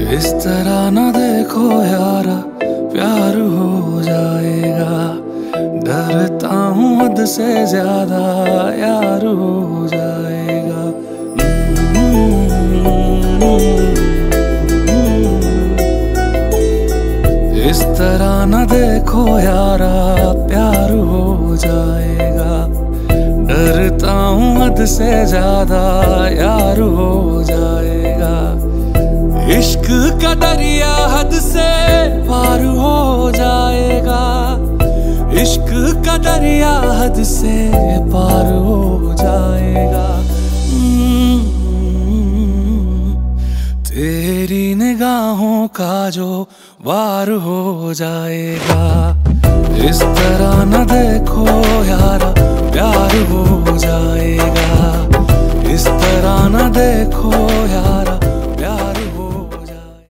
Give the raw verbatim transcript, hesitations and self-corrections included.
इस तरह न देखो यारा प्यार हो जाएगा, डरता हूँ हद से ज्यादा यार हो जाएगा। इस तरह न देखो यारा प्यार हो जाएगा, डरता हूँ हद से ज्यादा यार हो जाएगा। इश्क का दरिया हद से पार हो जाएगा, इश्क का दरिया हद से पार हो जाएगा। तेरी निगाहों का जो वार हो जाएगा। इस तरह न देखो यारा प्यार हो जाएगा, इस तरह न देखो यारा